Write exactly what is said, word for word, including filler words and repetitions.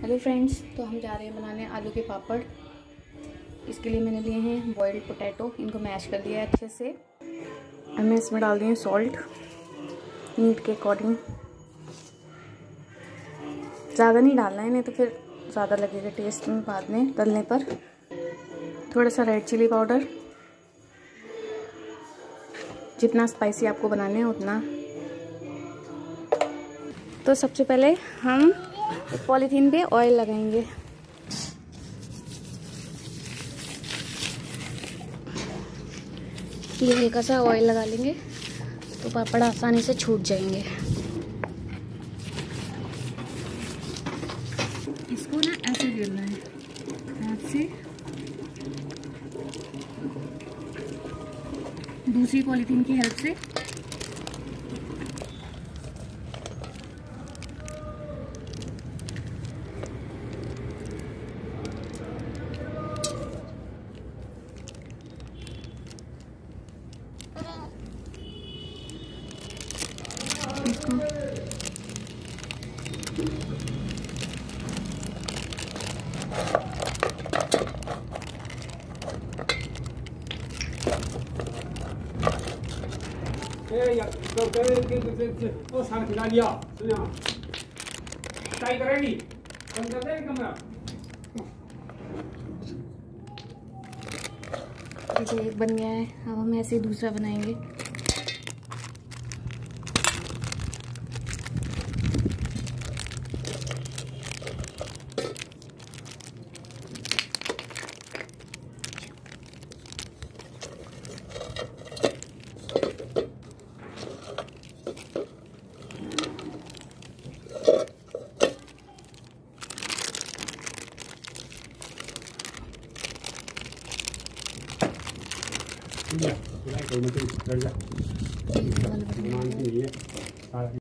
Hello friends, तो हम जा रहे हैं बनाने आलू के पापड़। इसके लिए मैंने लिए हैं बॉइल्ड पोटैटो। इनको मैश कर दिया है अच्छे से। और मैं इसमें डाल दी हूँ सॉल्ट नीड के अकॉर्डिंग। ज़्यादा नहीं डालना है, नहीं तो फिर ज़्यादा लगेगा टेस्ट में बाद में तलने पर। थोड़ा सा रेड चिली पाउडर, जितना स्पाइसी आपको बनाने हैं उतना। तो सबसे पहले हम पॉलीथीन पे ऑयल लगाएंगे। ये हल्का सा ऑयल लगा लेंगे तो पापड़ आसानी से छूट जाएंगे। इसको ना ऐसे बेलना है हाथ से। दूसरी पॉलीथीन की हेल्प से इसको 哎呀，这这这这这，我上去哪里啊？是这样，带一个人的，跟着这个嘛。 देखिए एक बन गया है। अब हम ऐसे ही दूसरा बनाएंगे। 对呀，来，我们这里这儿去，这里，我们这里，啊。